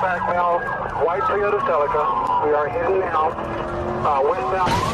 back now. White Toyota Celica. We are heading now westbound.